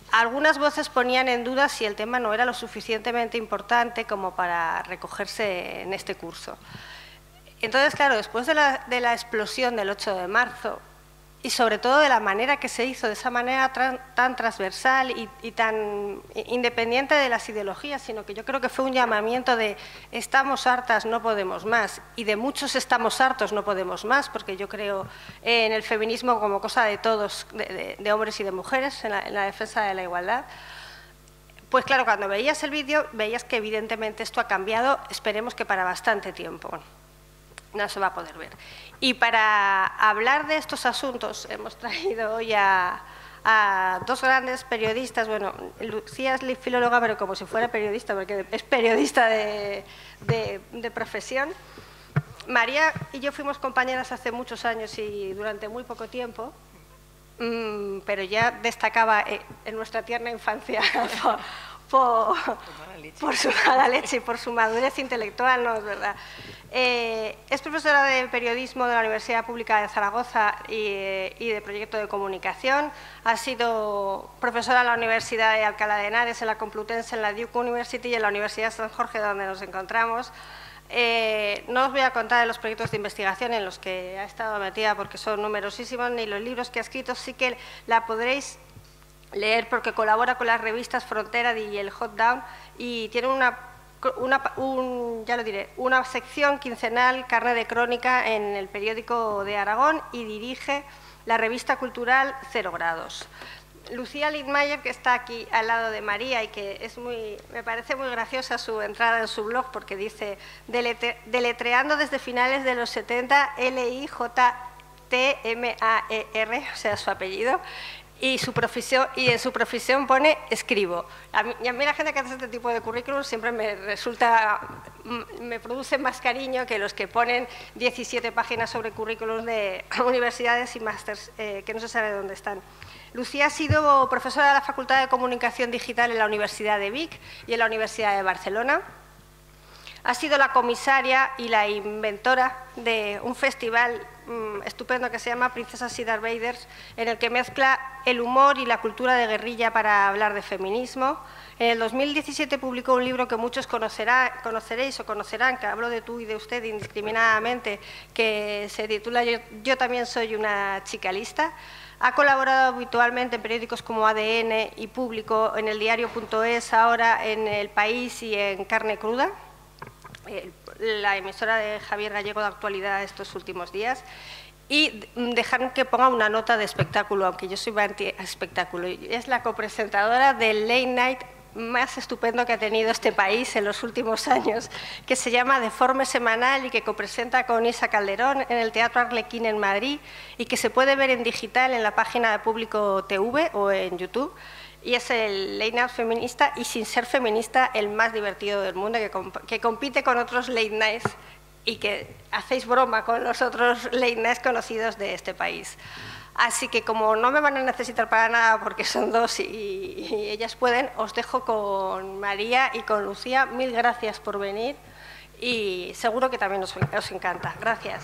algunas voces ponían en duda si el tema no era lo suficientemente importante como para recogerse en este curso. Entonces, claro, después de la explosión del 8 de marzo, y sobre todo de la manera que se hizo, de esa manera tan transversal y tan independiente de las ideologías, sino que yo creo que fue un llamamiento de estamos hartas, no podemos más, y de muchos estamos hartos, no podemos más, porque yo creo en el feminismo como cosa de todos, de hombres y de mujeres, en la defensa de la igualdad. Pues claro, cuando veías el vídeo, veías que evidentemente esto ha cambiado, esperemos que para bastante tiempo. No se va a poder ver. Y para hablar de estos asuntos hemos traído hoy a dos grandes periodistas. Bueno, Lucía es filóloga, pero como si fuera periodista, porque es periodista de profesión. María y yo fuimos compañeras hace muchos años y durante muy poco tiempo, pero ya destacaba en nuestra tierna infancia por su mala leche y por su madurez intelectual, no es verdad. Es profesora de periodismo de la Universidad Pública de Zaragoza y de proyecto de comunicación. Ha sido profesora en la Universidad de Alcalá de Henares, en la Complutense, en la Duke University y en la Universidad de San Jorge, donde nos encontramos. No os voy a contar de los proyectos de investigación en los que ha estado metida porque son numerosísimos, ni los libros que ha escrito, sí que la podréis leer porque colabora con las revistas Frontera y el Hot Down y tiene una sección quincenal, Carnet de Crónica, en el periódico de Aragón y dirige la revista cultural 0 grados. Lucía Lindmayer, que está aquí al lado de María y que me parece muy graciosa su entrada en su blog porque dice deletreando desde finales de los 70 L-I-J-T-M-A-E-R, o sea, su apellido. Y en su profesión pone escribo. Y a mí la gente que hace este tipo de currículum siempre me produce más cariño que los que ponen 17 páginas sobre currículums de universidades y másters que no se sabe dónde están. Lucía ha sido profesora de la Facultad de Comunicación Digital en la Universidad de Vic y en la Universidad de Barcelona. Ha sido la comisaria y la inventora de un festival estupendo que se llama Princesas y Darth Vaders, en el que mezcla el humor y la cultura de guerrilla para hablar de feminismo. En el 2017 publicó un libro que muchos conoceréis o conocerán, que hablo de tú y de usted indiscriminadamente, que se titula Yo también soy una chica lista. Ha colaborado habitualmente en periódicos como ADN y Público, en el diario.es, ahora en El País y en Carne Cruda, la emisora de Javier Gallego de actualidad estos últimos días. Y dejar que ponga una nota de espectáculo, aunque yo soy anti-espectáculo. Es la copresentadora del late night más estupendo que ha tenido este país en los últimos años, que se llama Deforme Semanal y que copresenta con Isa Calderón en el Teatro Arlequín en Madrid y que se puede ver en digital en la página de Público TV o en YouTube. Y es el late night feminista y, sin ser feminista, el más divertido del mundo, que compite con otros late nights y que hacéis broma con los otros late nights conocidos de este país. Así que, como no me van a necesitar para nada porque son dos y ellas pueden, os dejo con María y con Lucía. Mil gracias por venir y seguro que también os encanta. Gracias.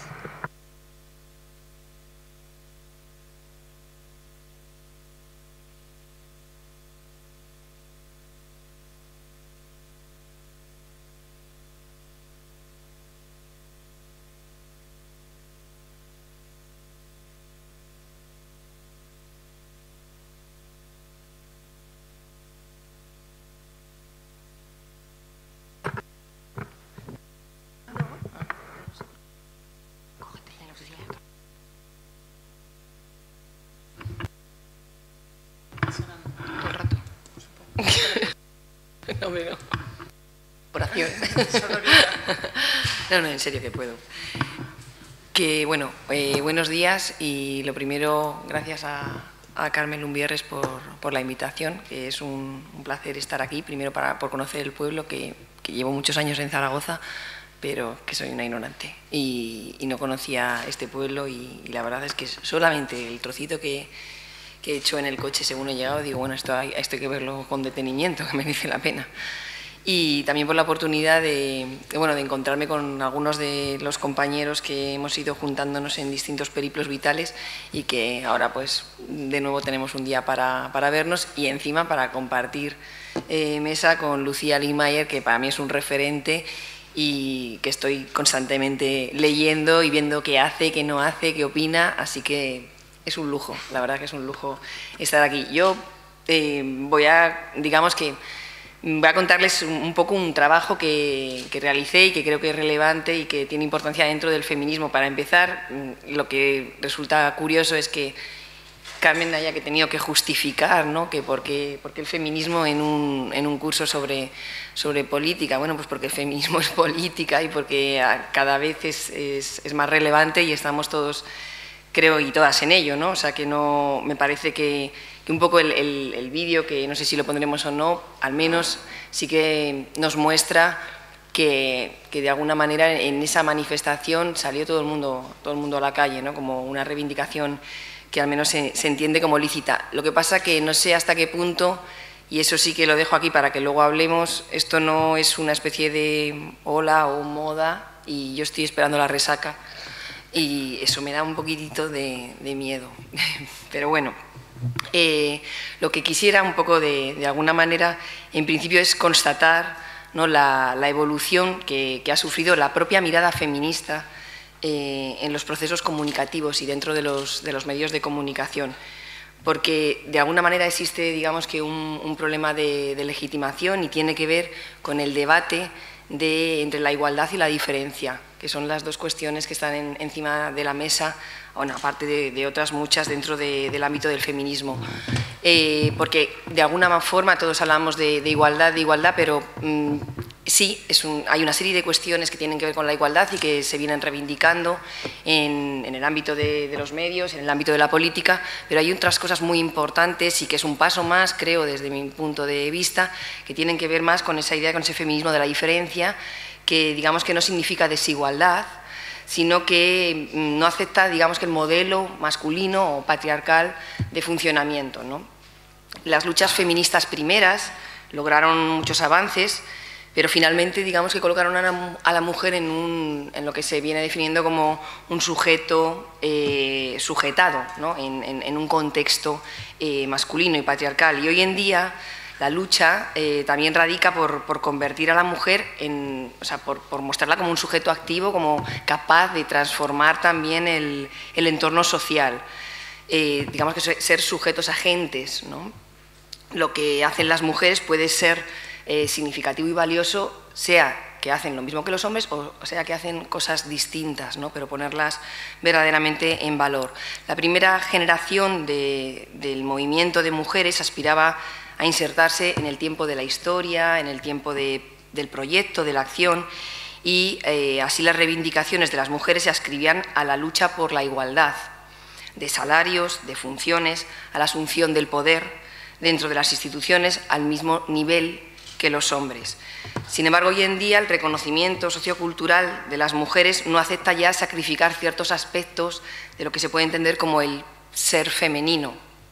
No me veo. Oración. No, en serio que puedo. Que bueno, buenos días y lo primero, gracias a Carmen Lumbierres por la invitación, que es un placer estar aquí, primero por conocer el pueblo, que llevo muchos años en Zaragoza, pero que soy una ignorante y no conocía este pueblo y la verdad es que solamente el trocito que he hecho en el coche según he llegado, digo, bueno, esto hay que verlo con detenimiento, que merece la pena. y también por la oportunidad de encontrarme con algunos de los compañeros que hemos ido juntándonos en distintos periplos vitales y que ahora pues de nuevo tenemos un día para vernos y encima para compartir mesa con Lucía Ligmaer, que para mí es un referente y que estoy constantemente leyendo y viendo qué hace, qué no hace, qué opina, así que es un lujo, la verdad que es un lujo estar aquí. Yo voy a contarles un poco un trabajo que realicé y que creo que es relevante y que tiene importancia dentro del feminismo. Para empezar, lo que resulta curioso es que Carmen haya tenido que justificar, ¿no?, que por qué el feminismo en un curso sobre política. Bueno, pues porque el feminismo es política y porque cada vez es más relevante y estamos todos, creo, y todas en ello, ¿no? O sea, que no me parece que un poco el vídeo, que no sé si lo pondremos o no, al menos sí que nos muestra que de alguna manera en esa manifestación salió todo el mundo a la calle, ¿no?, como una reivindicación que al menos se entiende como lícita. Lo que pasa que no sé hasta qué punto, y eso sí que lo dejo aquí para que luego hablemos, esto no es una especie de ola o moda y yo estoy esperando la resaca y eso me da un poquitito de miedo. Pero bueno, lo que quisiera un poco de alguna manera, en principio, es constatar, ¿no?, la evolución que ha sufrido la propia mirada feminista en los procesos comunicativos y dentro de los medios de comunicación, porque de alguna manera existe, digamos, que un problema de legitimación y tiene que ver con el debate entre la igualdad y la diferencia, que son las dos cuestiones que están encima de la mesa, bueno, aparte de otras muchas dentro del ámbito del feminismo. Porque de alguna forma todos hablamos de igualdad, pero sí, hay una serie de cuestiones que tienen que ver con la igualdad y que se vienen reivindicando en el ámbito de los medios, en el ámbito de la política, pero hay otras cosas muy importantes y que es un paso más, creo, desde mi punto de vista, que tienen que ver más con esa idea, con ese feminismo de la diferencia, que digamos que no significa desigualdad, sino que no acepta, digamos, que el modelo masculino o patriarcal de funcionamiento, ¿no? Las luchas feministas primeras lograron muchos avances, pero finalmente, digamos, que colocaron a la mujer en lo que se viene definiendo como un sujeto sujetado, ¿no?, en un contexto masculino y patriarcal. Y hoy en día la lucha también radica por convertir a la mujer por mostrarla como un sujeto activo, como capaz de transformar también el entorno social. Digamos que ser sujetos agentes, ¿no? Lo que hacen las mujeres puede ser significativo y valioso, sea que hacen lo mismo que los hombres o sea que hacen cosas distintas, ¿no?, pero ponerlas verdaderamente en valor. La primera generación del movimiento de mujeres aspiraba a insertarse en el tiempo de la historia, en el tiempo del proyecto, de la acción, y así las reivindicaciones de las mujeres se ascribían a la lucha por la igualdad de salarios, de funciones, a la asunción del poder dentro de las instituciones al mismo nivel que los hombres. Sin embargo, hoy en día el reconocimiento sociocultural de las mujeres no acepta ya sacrificar ciertos aspectos de lo que se puede entender como el ser femenino,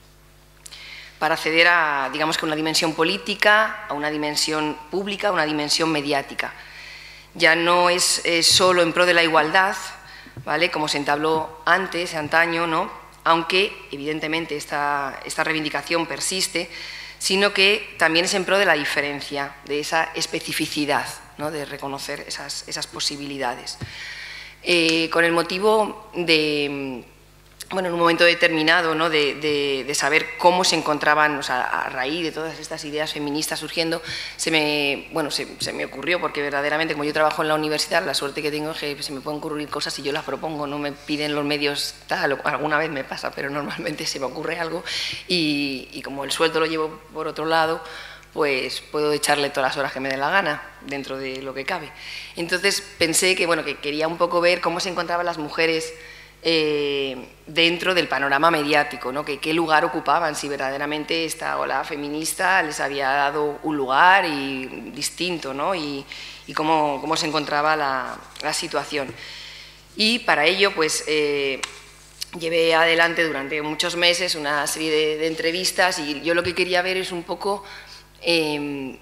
para acceder a, digamos, que una dimensión política, a una dimensión pública, a una dimensión mediática. Ya no es solo en pro de la igualdad, ¿vale?, como se entabló antes, antaño, ¿no?, aunque evidentemente esta reivindicación persiste, sino que también es en pro de la diferencia, de esa especificidad, ¿no?, de reconocer esas posibilidades. Con el motivo de, bueno, en un momento determinado, ¿no?, de saber cómo se encontraban, o sea, a raíz de todas estas ideas feministas surgiendo, se me ocurrió, porque verdaderamente, como yo trabajo en la universidad, la suerte que tengo es que se me pueden ocurrir cosas y yo las propongo, no me piden los medios tal, alguna vez me pasa, pero normalmente se me ocurre algo y como el sueldo lo llevo por otro lado, pues puedo echarle todas las horas que me dé la gana, dentro de lo que cabe. Entonces pensé que, bueno, que quería un poco ver cómo se encontraban las mujeres dentro del panorama mediático, ¿no?, qué lugar ocupaban, si verdaderamente esta ola feminista les había dado un lugar distinto, ¿no?, y cómo se encontraba la situación. Y para ello, pues, llevé adelante durante muchos meses una serie de entrevistas y yo lo que quería ver es un poco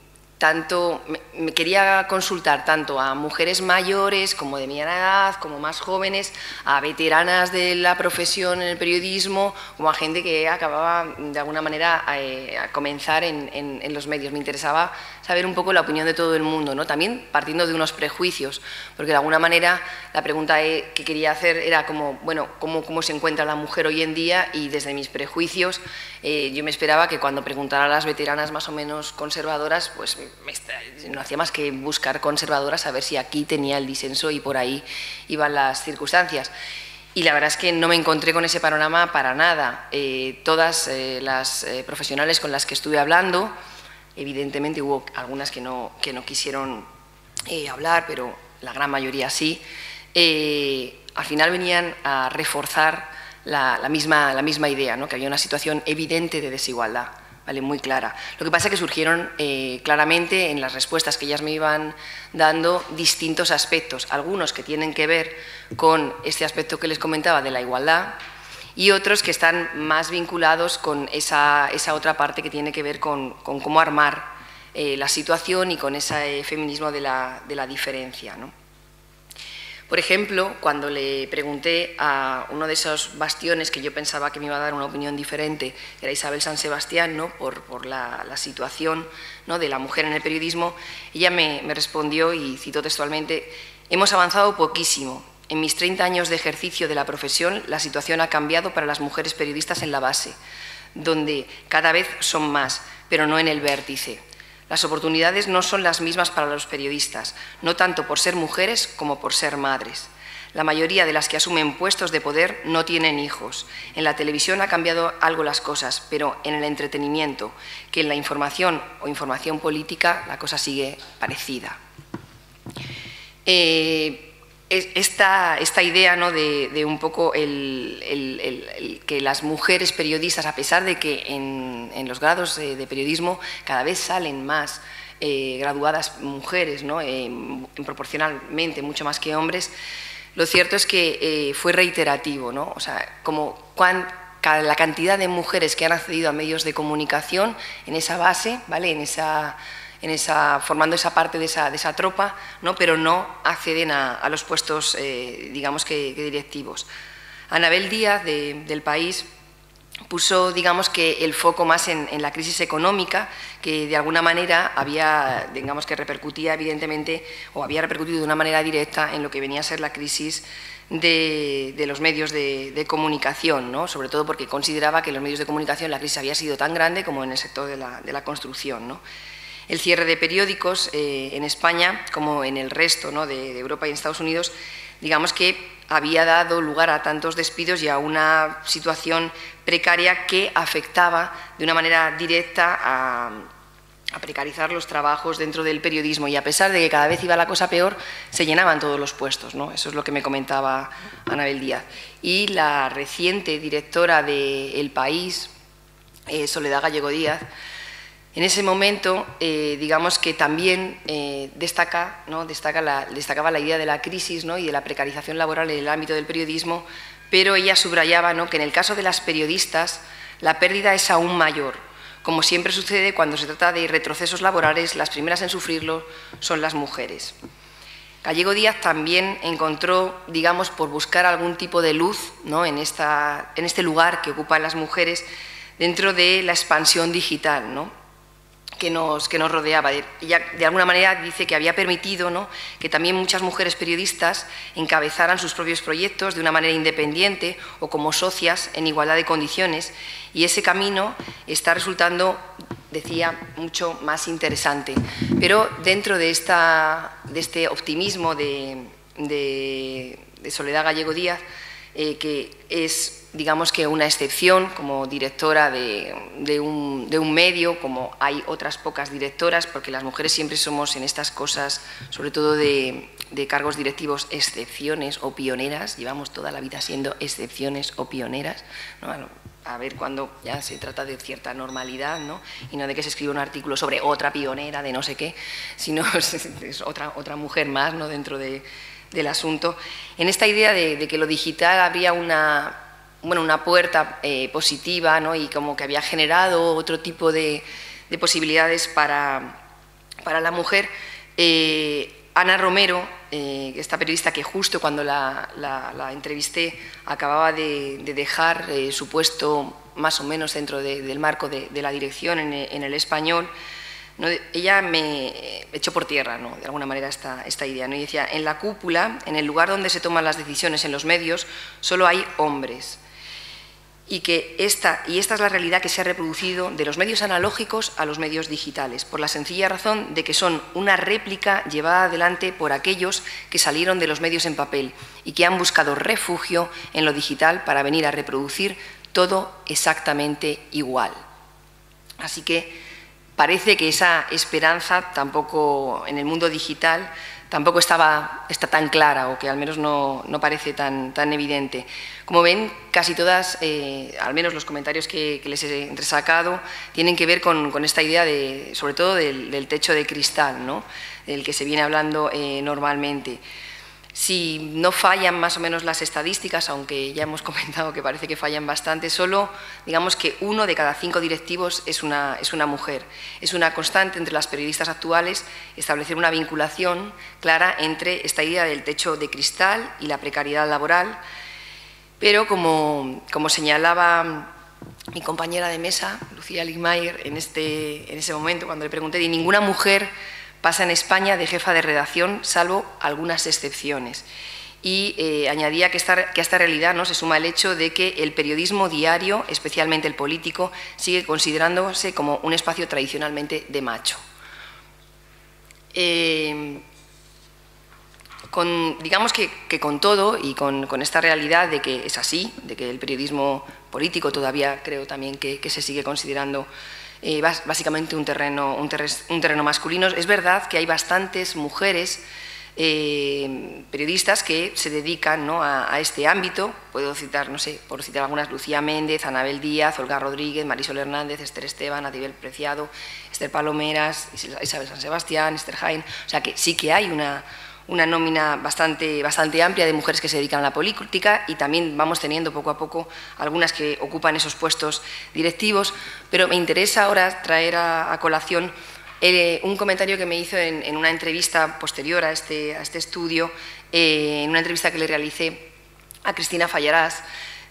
me quería consultar tanto a mujeres mayores como de mi edad, como más jóvenes, a veteranas de la profesión en el periodismo, como a gente que acababa de alguna manera a comenzar en los medios. Me interesaba saber un poco la opinión de todo el mundo, ¿no? También partiendo de unos prejuicios, porque de alguna manera la pregunta que quería hacer era como, bueno, ¿cómo se encuentra la mujer hoy en día? Y desde mis prejuicios yo me esperaba que cuando preguntara a las veteranas más o menos conservadoras, pues no hacía más que buscar conservadoras a ver si aquí tenía el disenso y por ahí iban las circunstancias. Y la verdad es que no me encontré con ese panorama para nada. Todas las profesionales con las que estuve hablando, evidentemente hubo algunas que no quisieron hablar, pero la gran mayoría sí, al final venían a reforzar la misma idea, ¿no? Que había una situación evidente de desigualdad, ¿vale? Muy clara. Lo que pasa es que surgieron claramente en las respuestas que ellas me iban dando distintos aspectos, algunos que tienen que ver con este aspecto que les comentaba de la igualdad y otros que están más vinculados con esa otra parte que tiene que ver con cómo armar la situación y con ese feminismo de la diferencia, ¿no? Por ejemplo, cuando le pregunté a uno de esos bastiones que yo pensaba que me iba a dar una opinión diferente, que era Isabel San Sebastián, ¿no? por la situación, ¿no? de la mujer en el periodismo, ella me respondió, y cito textualmente: «Hemos avanzado poquísimo. En mis 30 años de ejercicio de la profesión, la situación ha cambiado para las mujeres periodistas en la base, donde cada vez son más, pero no en el vértice. Las oportunidades no son las mismas para los periodistas, no tanto por ser mujeres como por ser madres. La mayoría de las que asumen puestos de poder no tienen hijos. En la televisión ha cambiado algo las cosas, pero en el entretenimiento, que en la información o información política, la cosa sigue parecida». Esta idea, ¿no? de un poco que las mujeres periodistas, a pesar de que en los grados de periodismo cada vez salen más graduadas mujeres, ¿no? Proporcionalmente mucho más que hombres, lo cierto es que fue reiterativo, ¿no? O sea, la cantidad de mujeres que han accedido a medios de comunicación en esa base, ¿vale? Formando esa parte de esa tropa, ¿no? Pero no acceden a los puestos, digamos que directivos. Anabel Díaz, del País, puso, digamos, que el foco más en la crisis económica, que de alguna manera había, digamos, que repercutía evidentemente, o había repercutido de una manera directa en lo que venía a ser la crisis de los medios de comunicación, ¿no? Sobre todo porque consideraba que en los medios de comunicación la crisis había sido tan grande como en el sector de la construcción, ¿no? El cierre de periódicos en España, como en el resto, ¿no? de Europa y en Estados Unidos, digamos que había dado lugar a tantos despidos y a una situación precaria que afectaba de una manera directa a precarizar los trabajos dentro del periodismo, y a pesar de que cada vez iba la cosa peor, se llenaban todos los puestos, ¿no? Eso es lo que me comentaba Anabel Díaz. Y la reciente directora de El País, Soledad Gallego Díaz, en ese momento, digamos que también destacaba la idea de la crisis, ¿no? y de la precarización laboral en el ámbito del periodismo, pero ella subrayaba, ¿no? que en el caso de las periodistas la pérdida es aún mayor. Como siempre sucede cuando se trata de retrocesos laborales, las primeras en sufrirlo son las mujeres. Gallego Díaz también encontró, digamos, por buscar algún tipo de luz, ¿no? en este lugar que ocupan las mujeres dentro de la expansión digital, ¿no? que nos rodeaba. Ella, de alguna manera, dice que había permitido, ¿no? que también muchas mujeres periodistas encabezaran sus propios proyectos de una manera independiente o como socias en igualdad de condiciones, y ese camino está resultando, decía, mucho más interesante. Pero dentro de este optimismo de Soledad Gallego Díaz, que es, digamos que una excepción como directora de un medio, como hay otras pocas directoras, porque las mujeres siempre somos en estas cosas, sobre todo de cargos directivos, excepciones o pioneras, llevamos toda la vida siendo excepciones o pioneras, ¿no? A ver cuando ya se trata de cierta normalidad, ¿no? y no de que se escriba un artículo sobre otra pionera de no sé qué, sino es otra mujer más, ¿no? dentro del asunto, en esta idea de que lo digital habría una puerta positiva, ¿no? y como que había generado otro tipo de posibilidades para para la mujer. Ana Romero, esta periodista que justo cuando la entrevisté acababa de dejar su puesto más o menos dentro del marco de la dirección en El Español, ¿no? Ella me echó por tierra, ¿no?, de alguna manera esta idea, ¿no? Y decía, en la cúpula, en el lugar donde se toman las decisiones en los medios, solo hay hombres. Y que esta es la realidad que se ha reproducido de los medios analógicos a los medios digitales, por la sencilla razón de que son una réplica llevada adelante por aquellos que salieron de los medios en papel y que han buscado refugio en lo digital para venir a reproducir todo exactamente igual. Así que parece que esa esperanza tampoco en el mundo digital tampoco está tan clara, o que al menos no parece tan evidente. Como ven, casi todas, al menos los comentarios que les he entresacado, tienen que ver con esta idea, sobre todo del techo de cristal, ¿no?, del que se viene hablando normalmente. Si no fallan más o menos las estadísticas, aunque ya hemos comentado que parece que fallan bastante, solo digamos que 1 de cada 5 directivos es una mujer. Es una constante entre las periodistas actuales establecer una vinculación clara entre esta idea del techo de cristal y la precariedad laboral, pero como señalaba mi compañera de mesa, Lucía Ligmayer, en ese momento cuando le pregunté, de ninguna mujer pasa en España de jefa de redacción, salvo algunas excepciones. Y añadía que a esta realidad, ¿no?, se suma el hecho de que el periodismo diario, especialmente el político, sigue considerándose como un espacio tradicionalmente de macho. Digamos que con todo y con esta realidad de que es así, de que el periodismo político todavía creo también que se sigue considerando básicamente un terreno masculino. Es verdad que hay bastantes mujeres periodistas que se dedican, ¿no?, a este ámbito. Puedo citar, no sé, por citar algunas: Lucía Méndez, Anabel Díaz, Olga Rodríguez, Marisol Hernández, Esther Esteban, Adibel Preciado, Esther Palomeras, Isabel San Sebastián, Esther Jaén. O sea que sí que hay una nómina bastante amplia de mujeres que se dedican a la política, y también vamos teniendo poco a poco algunas que ocupan esos puestos directivos. Pero me interesa ahora traer a colación un comentario que me hizo en una entrevista posterior a este estudio, en una entrevista que le realicé a Cristina Fallarás,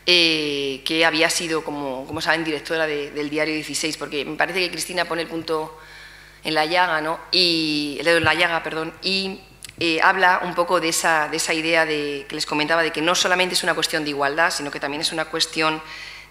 que había sido, como saben, directora del Diario 16, porque me parece que Cristina pone el punto en la llaga, ¿no?, el dedo en la llaga, perdón, y habla un poco de esa idea que les comentaba, de que no solamente es una cuestión de igualdad, sino que también es una cuestión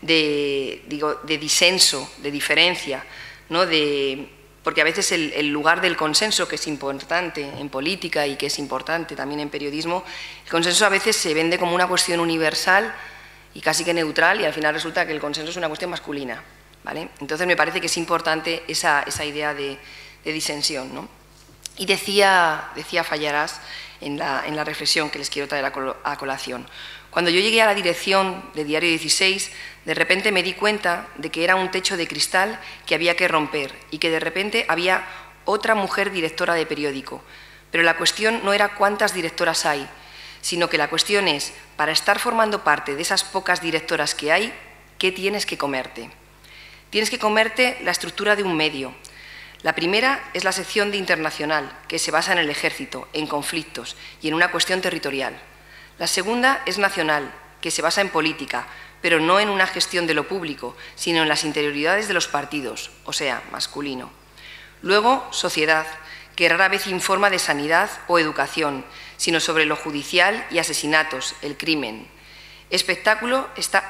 de disenso, de diferencia, ¿no?, porque a veces el lugar del consenso, que es importante en política y que es importante también en periodismo, el consenso a veces se vende como una cuestión universal y casi que neutral, y al final resulta que el consenso es una cuestión masculina, ¿vale? Entonces me parece que es importante esa idea de disensión, ¿no? Y decía Fallarás en la reflexión que les quiero traer a colación: cuando yo llegué a la dirección de Diario 16, de repente me di cuenta de que era un techo de cristal que había que romper, y que de repente había otra mujer directora de periódico. Pero la cuestión no era cuántas directoras hay, sino que la cuestión es, para estar formando parte de esas pocas directoras que hay, ¿qué tienes que comerte? Tienes que comerte la estructura de un medio. La primera es la sección de internacional, que se basa en el ejército, en conflictos y en una cuestión territorial. La segunda es nacional, que se basa en política, pero no en una gestión de lo público, sino en las interioridades de los partidos, o sea, masculino. Luego, sociedad, que rara vez informa de sanidad o educación, sino sobre lo judicial y asesinatos, el crimen. Espectáculos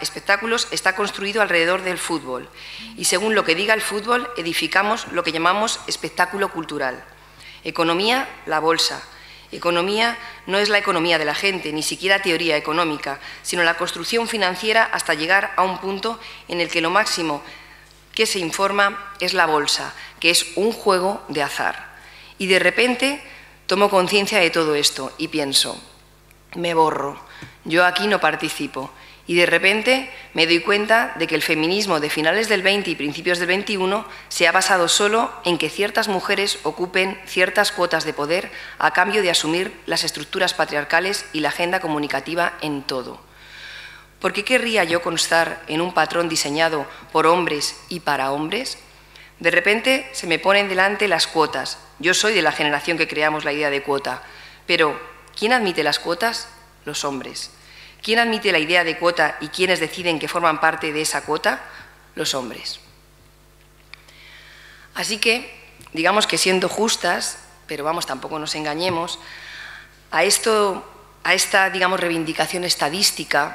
está construido alrededor del fútbol, y según lo que diga el fútbol, edificamos lo que llamamos espectáculo cultural. Economía, la bolsa. Economía no es la economía de la gente, ni siquiera teoría económica, sino la construcción financiera hasta llegar a un punto en el que lo máximo que se informa es la bolsa, que es un juego de azar. Y de repente tomo conciencia de todo esto y pienso, me borro. Yo aquí no participo, y de repente me doy cuenta de que el feminismo de finales del 20 y principios del 21 se ha basado solo en que ciertas mujeres ocupen ciertas cuotas de poder a cambio de asumir las estructuras patriarcales y la agenda comunicativa en todo. ¿Por qué querría yo constar en un patrón diseñado por hombres y para hombres? De repente se me ponen delante las cuotas. Yo soy de la generación que creamos la idea de cuota, pero ¿quién admite las cuotas? Los hombres. ¿Quién admite la idea de cuota y quiénes deciden que forman parte de esa cuota? Los hombres. Así que, digamos que siendo justas, pero vamos, tampoco nos engañemos, a esta, digamos, reivindicación estadística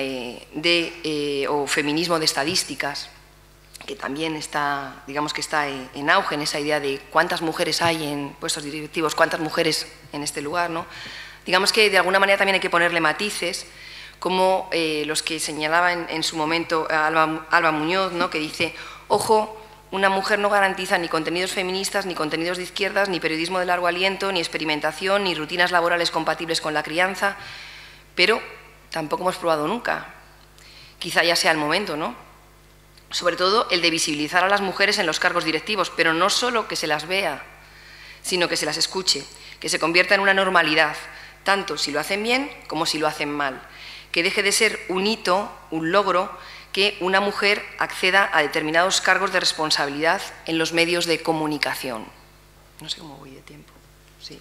o feminismo de estadísticas, que también está, digamos que está en auge en esa idea de cuántas mujeres hay en puestos directivos, cuántas mujeres en este lugar, ¿no? Digamos que de alguna manera también hay que ponerle matices, como los que señalaba en su momento Alba Muñoz, ¿no? Que dice, ojo, una mujer no garantiza ni contenidos feministas, ni contenidos de izquierdas, ni periodismo de largo aliento, ni experimentación, ni rutinas laborales compatibles con la crianza, pero tampoco hemos probado nunca. Quizá ya sea el momento, ¿no? Sobre todo el de visibilizar a las mujeres en los cargos directivos, pero no solo que se las vea, sino que se las escuche, que se convierta en una normalidad, tanto si lo hacen bien como si lo hacen mal, que deje de ser un hito, un logro, que una mujer acceda a determinados cargos de responsabilidad en los medios de comunicación. No sé cómo voy de tiempo. Sí.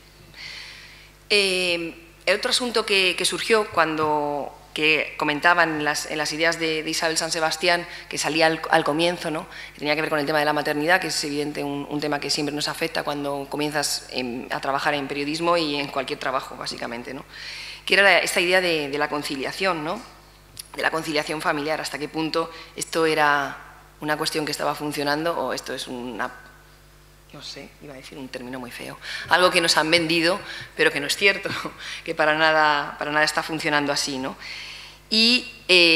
El otro asunto que surgió cuando que comentaban en las ideas de Isabel San Sebastián, que salía al comienzo, ¿no? Que tenía que ver con el tema de la maternidad, que es evidente un tema que siempre nos afecta cuando comienzas a trabajar en periodismo y en cualquier trabajo, básicamente, ¿no? Que era esta idea de la conciliación, ¿no? De la conciliación familiar, hasta qué punto esto era una cuestión que estaba funcionando o esto es una, no sé, iba a decir un término muy feo, algo que nos han vendido, pero que no es cierto, que para nada está funcionando así, ¿no? Y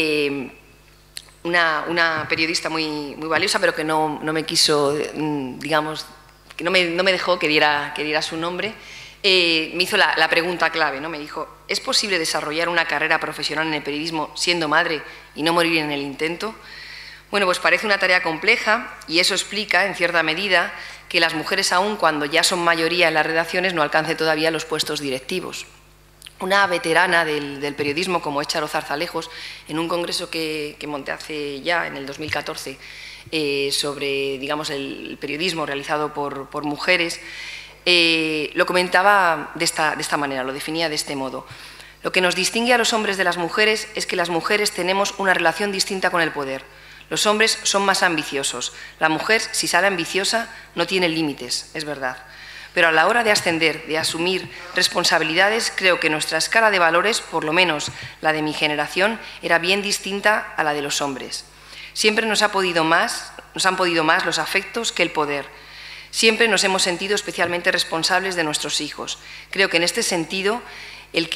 una periodista muy valiosa, pero que no me quiso, digamos, que no me dejó que diera su nombre, me hizo la pregunta clave, ¿no? Me dijo, ¿es posible desarrollar una carrera profesional en el periodismo siendo madre y no morir en el intento? Bueno, pues parece una tarea compleja y eso explica, en cierta medida, que las mujeres, aun cuando ya son mayoría en las redacciones, no alcancen todavía los puestos directivos. Una veterana del periodismo como es Charo Zarzalejos, en un congreso que monté hace ya, en el 2014, sobre, digamos, el periodismo realizado por mujeres, lo comentaba de esta manera, lo definía de este modo. Lo que nos distingue a los hombres de las mujeres es que las mujeres tenemos una relación distinta con el poder. Los hombres son más ambiciosos. La mujer, si sale ambiciosa, no tiene límites, es verdad. Pero a la hora de ascender, de asumir responsabilidades, creo que nuestra escala de valores, por lo menos la de mi generación, era bien distinta a la de los hombres. Siempre nos han podido más los afectos que el poder. Siempre nos hemos sentido especialmente responsables de nuestros hijos. Creo que en este sentido, el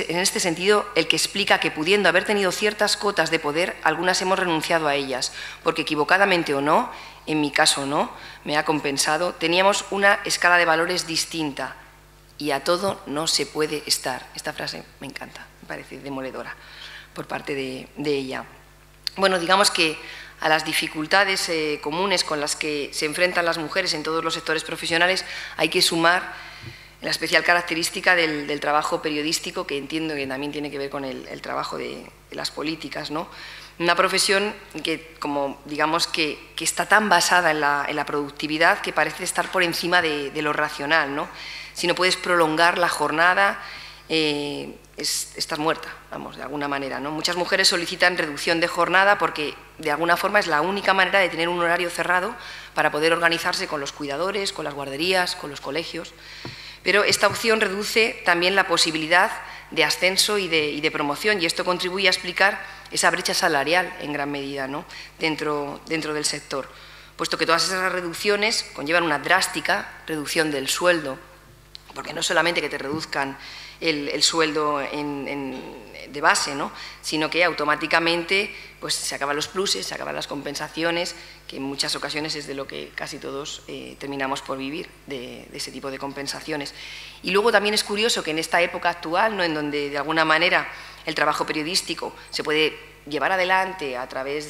que explica que pudiendo haber tenido ciertas cotas de poder, algunas hemos renunciado a ellas, porque equivocadamente o no, en mi caso no, me ha compensado, teníamos una escala de valores distinta y a todo no se puede estar. Esta frase me encanta, me parece demoledora por parte de ella. Bueno, digamos que a las dificultades comunes con las que se enfrentan las mujeres en todos los sectores profesionales hay que sumar la especial característica del trabajo periodístico, que entiendo que también tiene que ver con el trabajo de las políticas, ¿no? Una profesión que, como digamos, que está tan basada en la productividad que parece estar por encima de lo racional, ¿no? Si no puedes prolongar la jornada, estás muerta, vamos, de alguna manera, ¿no? Muchas mujeres solicitan reducción de jornada porque de alguna forma es la única manera de tener un horario cerrado para poder organizarse con los cuidadores, con las guarderías, con los colegios. Pero esta opción reduce también la posibilidad de ascenso y de promoción, y esto contribuye a explicar esa brecha salarial en gran medida, ¿no? dentro del sector, puesto que todas esas reducciones conllevan una drástica reducción del sueldo, porque no solamente que te reduzcan el sueldo de base, ¿no? Sino que automáticamente pues, se acaban los pluses, se acaban las compensaciones, que en muchas ocasiones es de lo que casi todos terminamos por vivir, de ese tipo de compensaciones. Y luego también es curioso que en esta época actual, ¿no? En donde de alguna manera el trabajo periodístico se puede llevar adelante a través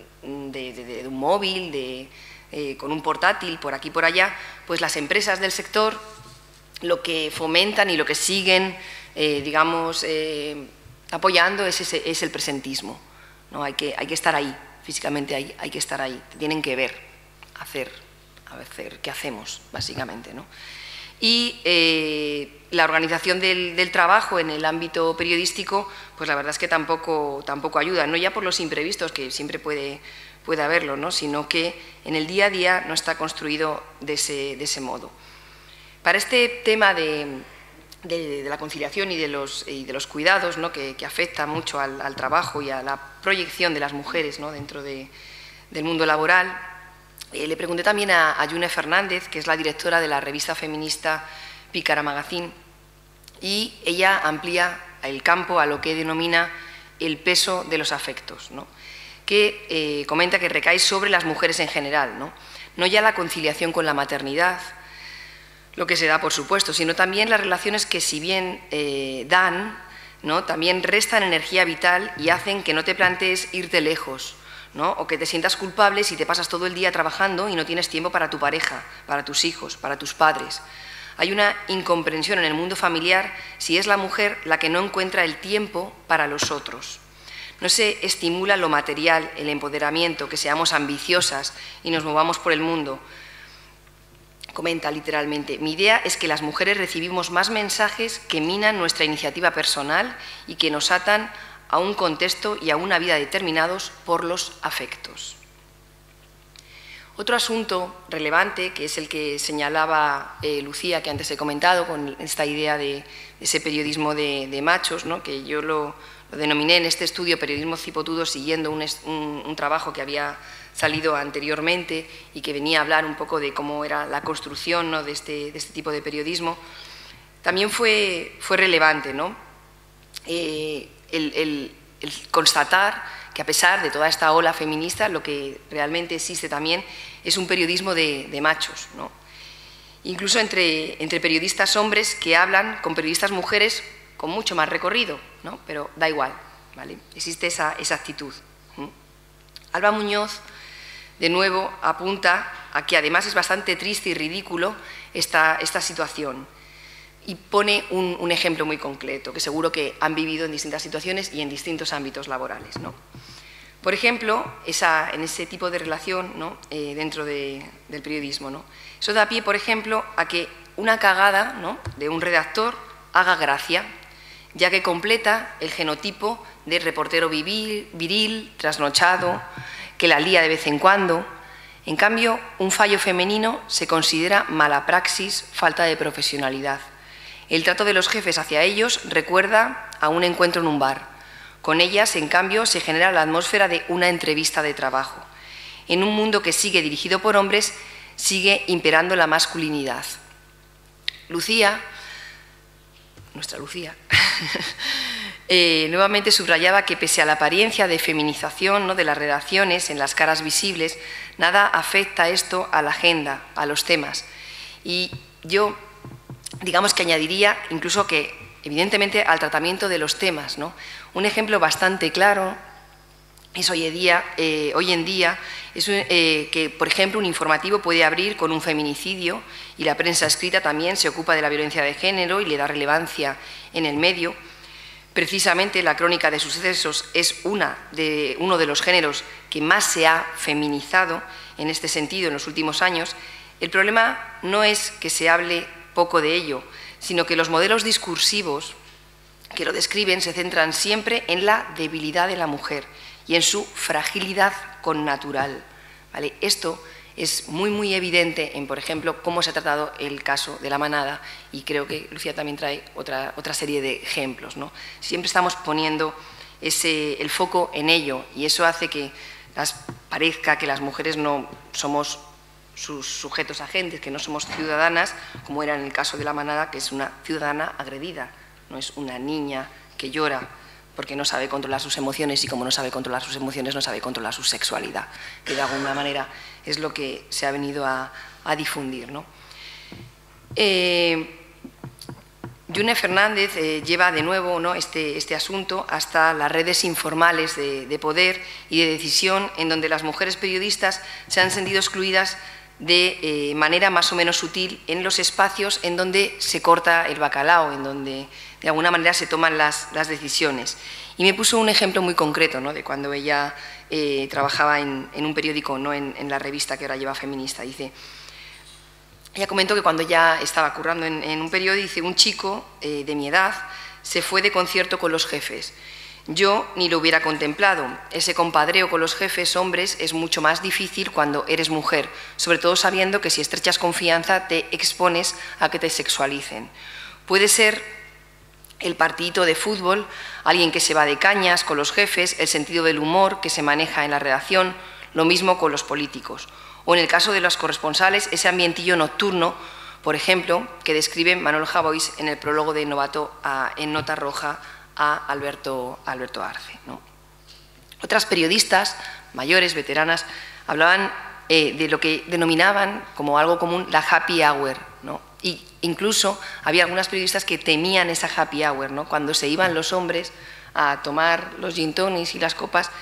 de un móvil, con un portátil, por aquí y por allá, pues las empresas del sector lo que fomentan y lo que siguen, digamos, apoyando es el presentismo, ¿no? Hay que estar ahí, físicamente hay que estar ahí, te tienen que ver, hacer, ver qué hacemos, básicamente, ¿no? Y la organización del trabajo en el ámbito periodístico, pues la verdad es que tampoco ayuda, no ya por los imprevistos, que siempre puede haberlo, ¿no? Sino que en el día a día no está construido de ese modo. Para este tema de la conciliación y de los cuidados, ¿no? que afecta mucho al trabajo y a la proyección de las mujeres, ¿no? dentro del mundo laboral, le pregunté también a June Fernández, que es la directora de la revista feminista Pícara Magazine, y ella amplía el campo a lo que denomina el peso de los afectos, ¿no? que comenta que recae sobre las mujeres en general, no ya la conciliación con la maternidad, lo que se da, por supuesto, sino también las relaciones que, si bien dan, ¿no? también restan energía vital y hacen que no te plantees irte lejos, ¿no? o que te sientas culpable si te pasas todo el día trabajando y no tienes tiempo para tu pareja, para tus hijos, para tus padres. Hay una incomprensión en el mundo familiar si es la mujer la que no encuentra el tiempo para los otros. No se estimula lo material, el empoderamiento, que seamos ambiciosas y nos movamos por el mundo. Comenta literalmente: mi idea es que las mujeres recibimos más mensajes que minan nuestra iniciativa personal y que nos atan a un contexto y a una vida determinados por los afectos. Otro asunto relevante, que es el que señalaba Lucía, que antes he comentado, con esta idea de ese periodismo de machos, ¿no? que yo lo denominé en este estudio periodismo cipotudo, siguiendo un trabajo que había salido anteriormente y que venía a hablar un poco de cómo era la construcción, ¿no? de este tipo de periodismo. También fue relevante, ¿no? El constatar que, a pesar de toda esta ola feminista, lo que realmente existe también es un periodismo de machos, ¿no? Incluso entre periodistas hombres que hablan con periodistas mujeres con mucho más recorrido, ¿no? Pero da igual, ¿vale? Existe esa actitud. Alba Muñoz, de nuevo, apunta a que además es bastante triste y ridículo esta situación, y pone un ejemplo muy concreto, que seguro que han vivido en distintas situaciones y en distintos ámbitos laborales, ¿no? Por ejemplo, en ese tipo de relación, ¿no? Dentro del periodismo, ¿no? Eso da pie, por ejemplo, a que una cagada, ¿no? de un redactor haga gracia, ya que completa el genotipo de reportero viril, trasnochado, que la lía de vez en cuando. En cambio, un fallo femenino se considera mala praxis, falta de profesionalidad. El trato de los jefes hacia ellos recuerda a un encuentro en un bar. Con ellas, en cambio, se genera la atmósfera de una entrevista de trabajo. En un mundo que sigue dirigido por hombres, sigue imperando la masculinidad. Lucía, nuestra Lucía, nuevamente subrayaba que, pese a la apariencia de feminización, ¿no? de las redacciones en las caras visibles, nada afecta esto a la agenda, a los temas. Y yo, digamos que añadiría incluso que, evidentemente, al tratamiento de los temas, ¿no? Un ejemplo bastante claro es hoy en día es que, por ejemplo, un informativo puede abrir con un feminicidio y la prensa escrita también se ocupa de la violencia de género y le da relevancia en el medio. Precisamente la crónica de sucesos es uno de los géneros que más se ha feminizado en este sentido en los últimos años. El problema no es que se hable poco de ello, sino que los modelos discursivos que lo describen se centran siempre en la debilidad de la mujer y en su fragilidad connatural, ¿vale? Esto es muy evidente en, por ejemplo, cómo se ha tratado el caso de La Manada, y creo que Lucía también trae otra serie de ejemplos, ¿no? Siempre estamos poniendo el foco en ello, y eso hace que parezca que las mujeres no somos sus sujetos agentes, que no somos ciudadanas, como era en el caso de La Manada, que es una ciudadana agredida, no es una niña que llora porque no sabe controlar sus emociones, y como no sabe controlar sus emociones, no sabe controlar su sexualidad, que de alguna manera es lo que se ha venido a difundir, ¿no? June Fernández lleva de nuevo, ¿no? este asunto hasta las redes informales de poder y de decisión, en donde las mujeres periodistas se han sentido excluidas de manera más o menos sutil en los espacios en donde se corta el bacalao, en donde de alguna manera se toman las decisiones. Y me puso un ejemplo muy concreto, ¿no? de cuando ella trabajaba en un periódico, no en la revista que ahora lleva Feminista. Dice: ella comentó que cuando ya estaba currando en un periódico, dice, un chico de mi edad se fue de concierto con los jefes. Yo ni lo hubiera contemplado. Ese compadreo con los jefes hombres es mucho más difícil cuando eres mujer, sobre todo sabiendo que si estrechas confianza te expones a que te sexualicen. Puede ser el partidito de fútbol, alguien que se va de cañas con los jefes, el sentido del humor que se maneja en la redacción, lo mismo con los políticos. O en el caso de los corresponsales, ese ambientillo nocturno, por ejemplo, que describe Manuel Javois en el prólogo de Novato en Nota Roja a Alberto Arce, ¿no? Otras periodistas mayores, veteranas, hablaban de lo que denominaban como algo común la happy hour, ¿no? Y incluso había algunas periodistas que temían esa happy hour, ¿no? Cuando se iban los hombres a tomar los gin tonics y las copas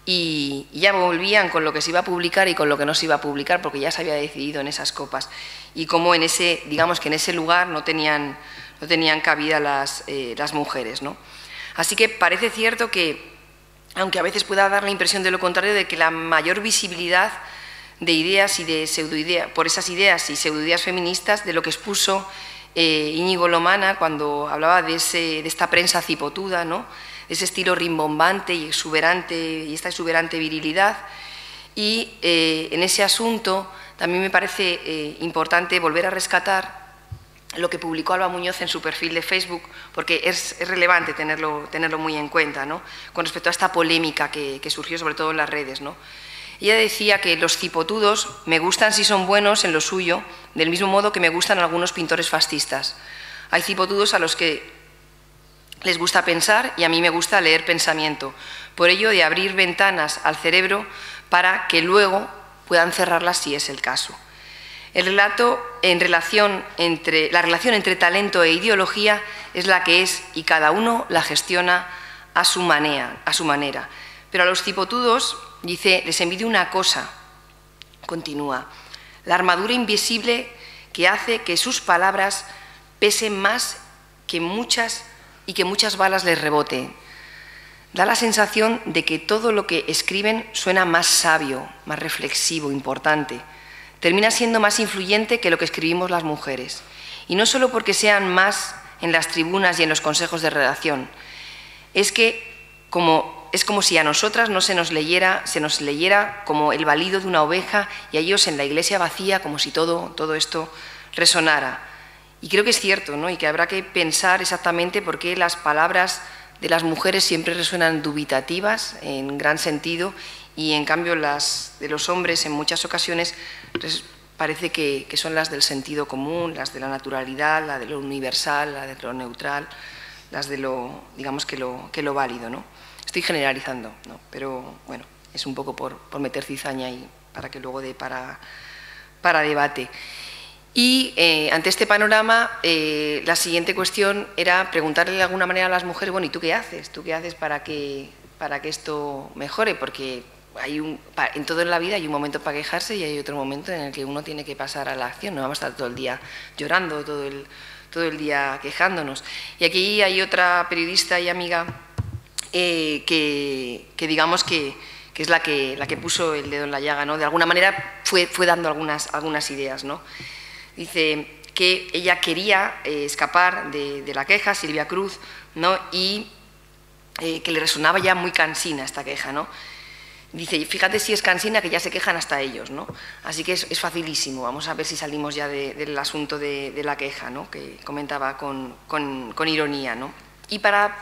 y ya volvían con lo que se iba a publicar y con lo que no se iba a publicar, porque ya se había decidido en esas copas. Y como en ese, digamos que en ese lugar no tenían cabida las mujeres, ¿no? Así que parece cierto que, aunque a veces pueda dar la impresión de lo contrario, de que la mayor visibilidad de ideas y de pseudoideas, por esas ideas y pseudoideas feministas, de lo que expuso Íñigo Lomana cuando hablaba de esta prensa cipotuda, ¿no? Ese estilo rimbombante y exuberante, y esta exuberante virilidad. Y en ese asunto también me parece importante volver a rescatar lo que publicó Alba Muñoz en su perfil de Facebook, porque es relevante tenerlo muy en cuenta, ¿no? Con respecto a esta polémica que surgió sobre todo en las redes, ¿no? Ella decía que los cipotudos me gustan si son buenos en lo suyo, del mismo modo que me gustan algunos pintores fascistas. Hay cipotudos a los que les gusta pensar y a mí me gusta leer pensamiento, por ello de abrir ventanas al cerebro para que luego puedan cerrarlas si es el caso. El relato la relación entre talento e ideología es la que es y cada uno la gestiona a su manera. Pero a los cipotudos, dice, les envidio una cosa, continúa, la armadura invisible que hace que sus palabras pesen más que muchas y que muchas balas les reboten. Da la sensación de que todo lo que escriben suena más sabio, más reflexivo, importante. Termina siendo más influyente que lo que escribimos las mujeres. Y no solo porque sean más en las tribunas y en los consejos de redacción. Es como si a nosotras no se nos leyera como el balido de una oveja y a ellos en la iglesia vacía como si todo esto resonara. Y creo que es cierto, ¿no? Y que habrá que pensar exactamente por qué las palabras de las mujeres siempre resuenan dubitativas en gran sentido y en cambio las de los hombres en muchas ocasiones parece que son las del sentido común, las de la naturalidad, la de lo universal, la de lo neutral, las de lo, digamos que lo válido, ¿no? Estoy generalizando, ¿no? Pero bueno, es un poco por meter cizaña y para que luego dé para debate. Y ante este panorama, la siguiente cuestión era preguntarle de alguna manera a las mujeres, bueno, ¿y tú qué haces? ¿Tú qué haces para que esto mejore? Porque en toda la vida hay un momento para quejarse y hay otro momento en el que uno tiene que pasar a la acción. No vamos a estar todo el día llorando, todo el día quejándonos. Y aquí hay otra periodista y amiga que digamos que es la que puso el dedo en la llaga, ¿no? De alguna manera fue dando algunas ideas, ¿no? Dice que ella quería escapar de la queja, Silvia Cruz, ¿no? Y que le resonaba ya muy cansina esta queja, ¿no? Dice, fíjate si es cansina que ya se quejan hasta ellos, ¿no? Así que es facilísimo, vamos a ver si salimos ya del asunto de la queja, ¿no? Que comentaba con ironía, ¿no? Y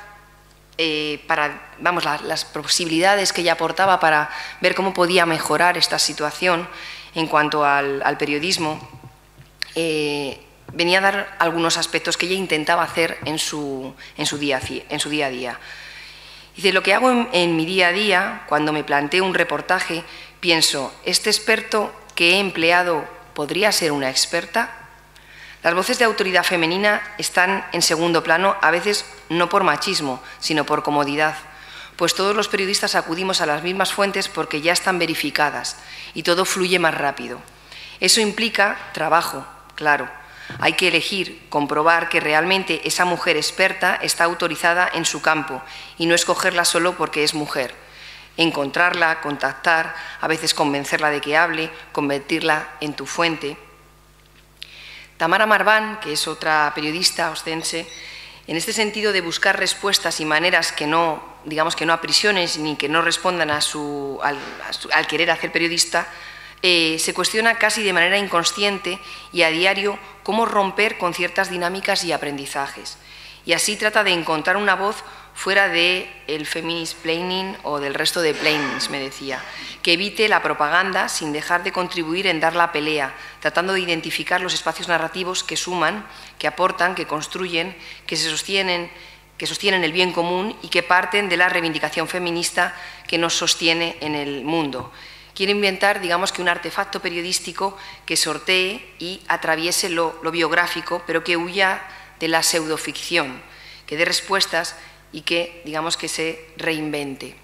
vamos, las posibilidades que ella aportaba para ver cómo podía mejorar esta situación en cuanto al periodismo, venía a dar algunos aspectos que ella intentaba hacer en su día a día. Dice, lo que hago en mi día a día, cuando me planteo un reportaje, pienso, ¿este experto que he empleado podría ser una experta? Las voces de autoridad femenina están en segundo plano, a veces no por machismo, sino por comodidad, pues todos los periodistas acudimos a las mismas fuentes porque ya están verificadas y todo fluye más rápido. Eso implica trabajo, claro. Hay que elegir, comprobar que realmente esa mujer experta está autorizada en su campo y no escogerla solo porque es mujer. Encontrarla, contactar, a veces convencerla de que hable, convertirla en tu fuente. Tamara Marván, que es otra periodista ostense, en este sentido de buscar respuestas y maneras que no, digamos, que no aprisionen ni que no respondan al querer hacer periodista, se cuestiona casi de manera inconsciente y a diario cómo romper con ciertas dinámicas y aprendizajes. Y así trata de encontrar una voz fuera del feminist planning o del resto de plannings, me decía, que evite la propaganda sin dejar de contribuir en dar la pelea, tratando de identificar los espacios narrativos que suman, que aportan, que construyen, que sostienen el bien común y que parten de la reivindicación feminista que nos sostiene en el mundo. Quiere inventar, digamos, que un artefacto periodístico que sortee y atraviese lo biográfico, pero que huya de la pseudoficción, que dé respuestas y que, digamos, que se reinvente.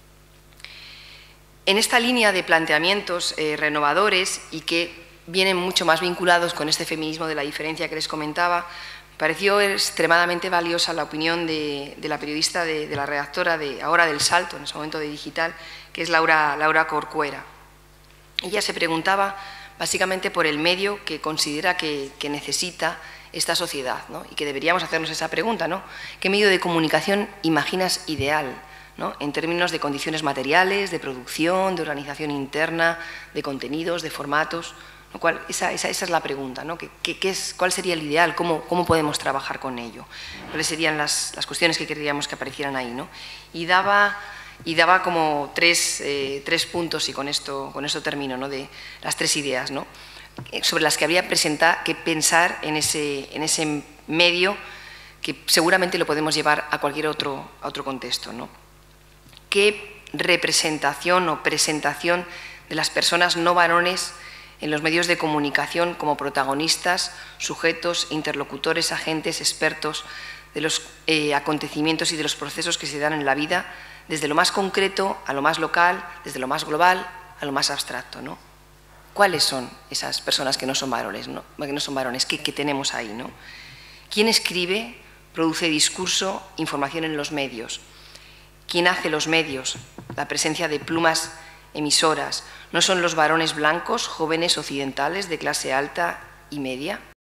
En esta línea de planteamientos renovadores y que vienen mucho más vinculados con este feminismo de la diferencia que les comentaba, pareció extremadamente valiosa la opinión de la periodista, de la redactora de ahora del Salto, en ese momento de Digital, que es Laura Corcuera. Ella se preguntaba básicamente por el medio que considera que necesita esta sociedad, ¿no? Y que deberíamos hacernos esa pregunta, ¿no? ¿Qué medio de comunicación imaginas ideal, ¿no? En términos de condiciones materiales, de producción, de organización interna, de contenidos, de formatos? Esa es la pregunta, ¿no? ¿Cuál sería el ideal? ¿Cómo podemos trabajar con ello? ¿Cuáles serían las cuestiones que queríamos que aparecieran ahí, ¿no? Y daba como tres puntos, y con esto termino, ¿no? De las tres ideas, ¿no? Sobre las que habría que pensar en ese medio, que seguramente lo podemos llevar a cualquier otro contexto, ¿no? ¿Qué representación o presentación de las personas no varones en los medios de comunicación como protagonistas, sujetos, interlocutores, agentes, expertos de los acontecimientos y de los procesos que se dan en la vida, desde lo más concreto a lo más local, desde lo más global a lo más abstracto, ¿no? ¿Cuáles son esas personas que no son varones, ¿no? Que no son varones, que tenemos ahí, ¿no? ¿Quién escribe, produce discurso, información en los medios? ¿Quién hace los medios? La presencia de plumas emisoras. ¿No son los varones blancos, jóvenes, occidentales, de clase alta y media?